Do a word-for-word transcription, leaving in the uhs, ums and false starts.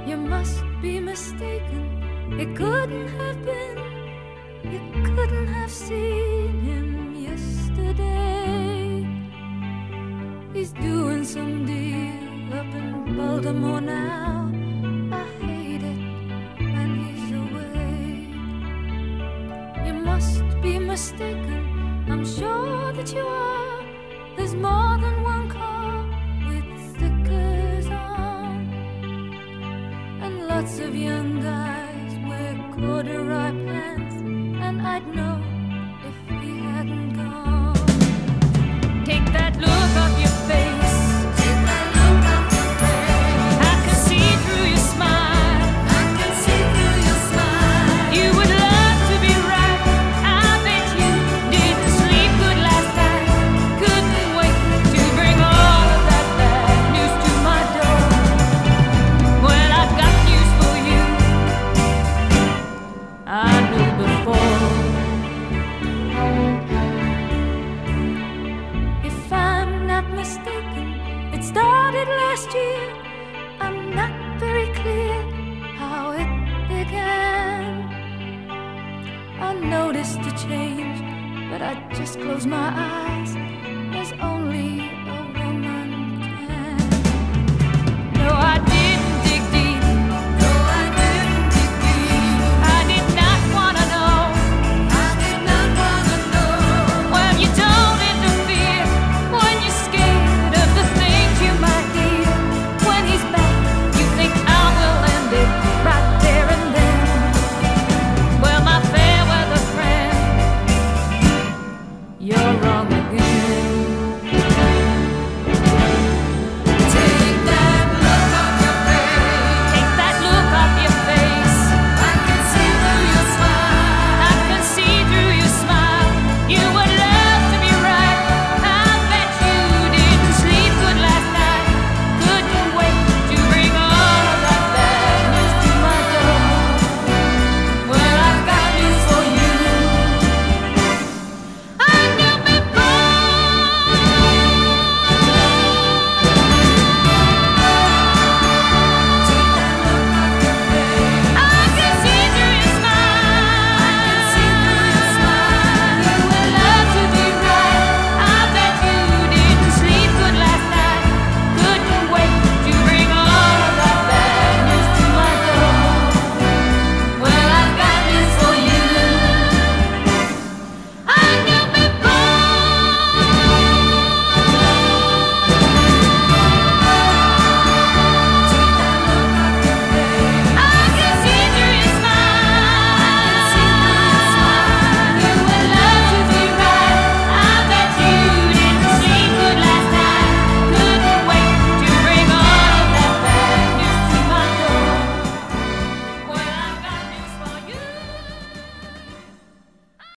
You must be mistaken. It couldn't have been. You couldn't have seen him yesterday. He's doing some deal up in Baltimore now. I hate it when he's away. You must be mistaken. I'm sure that you are. There's more than one car with stickers on, and lots of young guys wear corduroy pants, and I'd know if he hadn't gone. Take that look off your face. Take that look off your face. I can see through your smile. I can see through your smile. You would love to be right. I bet you didn't sleep good last night. Couldn't wait to bring all of that bad news to my door. Well, I've got news for you. I knew before. If I'm not mistaken, it started last year. I'm not very clear how it began. I noticed a change, but I just closed my eyes